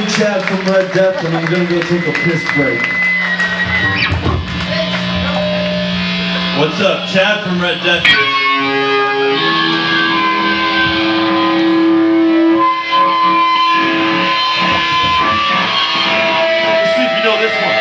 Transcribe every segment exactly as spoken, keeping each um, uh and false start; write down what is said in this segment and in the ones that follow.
Chad from Red Death, and I'm gonna go take a piss break. What's up? Chad from Red Death here. Let's see if you know this one.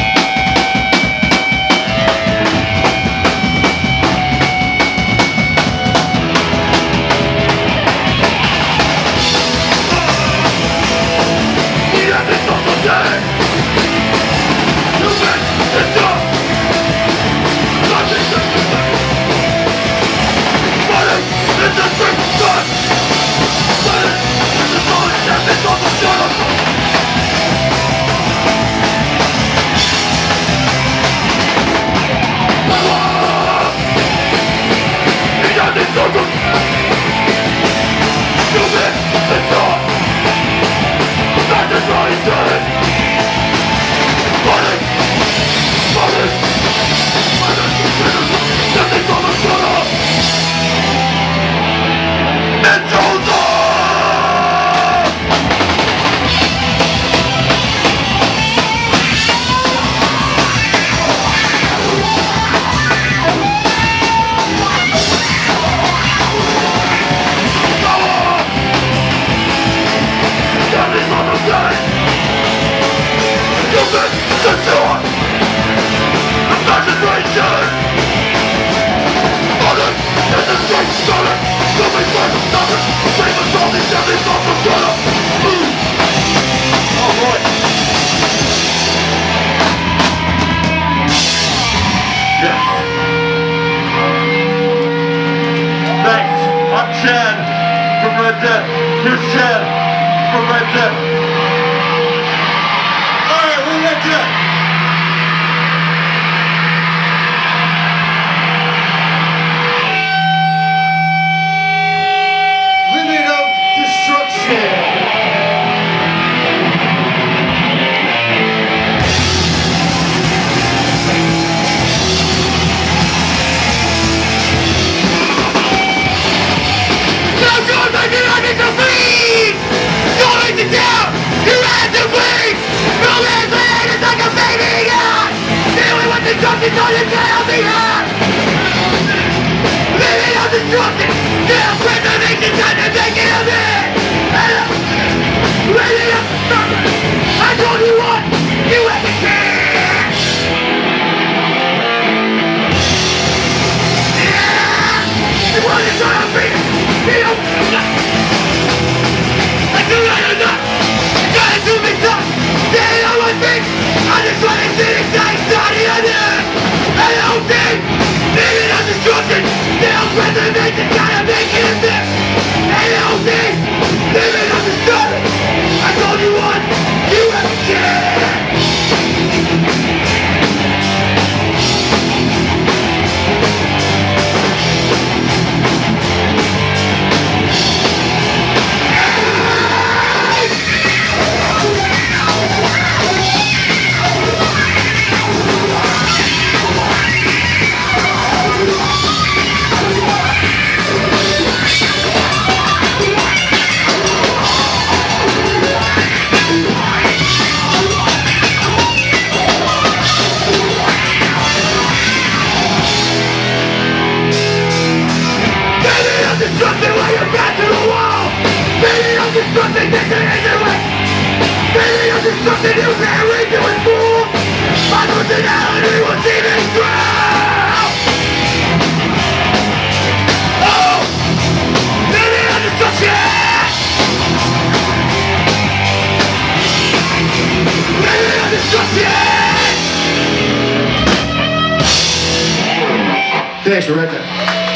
Chad from Red Death. Here's Chad from Red Death. Alright, we're Red Death. Limit of destruction. Something on the tail behind. Living on destruction. Still preservation trying to make it a man. Living on destruction. I told you what, you have to care. Yeah. You want to try to beat it. You don't. I do not enough. You gotta do me tough. Stay on one thing. I just want to see the guys starting on it. I don't think living on destruction. Still preservation trying to make it a myth. I don't think living on destruction. I told you once, you have to care. Something while you're back to the wall. Maybe I'm just something that can end your way. Maybe I'm just something you can't read to and fool. My personality was even drowned. Oh! Maybe I'm just destruction. Maybe I'm destruction. Thanks for right there.